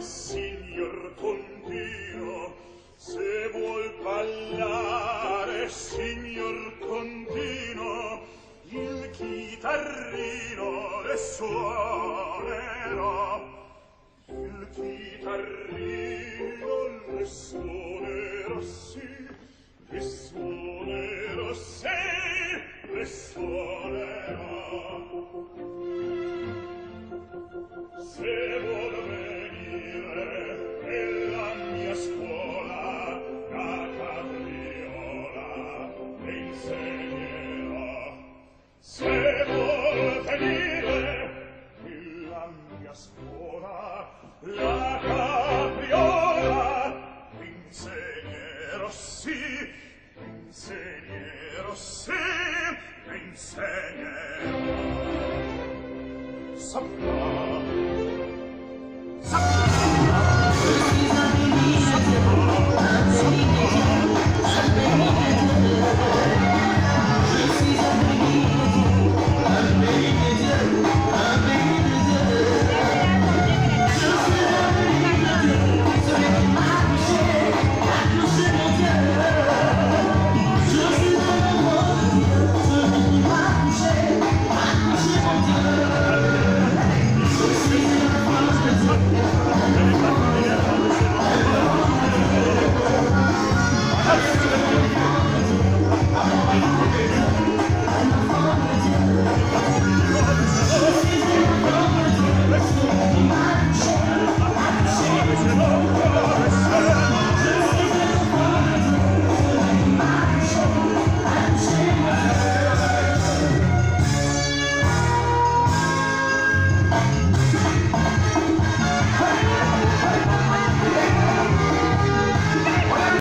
signor Contino, se vuol ballare, signor Contino, il chitarrino le suonerà. Il chitarrino le suonerà, sì, le suonerà, sì, le suonerà. Se vuol venire nella mia scuola la capriola le insegnerà. Se vuol venire nella mia scuola la capriola le insegnerò, sì, le insegnerò, sì, le insegnerò. Saprà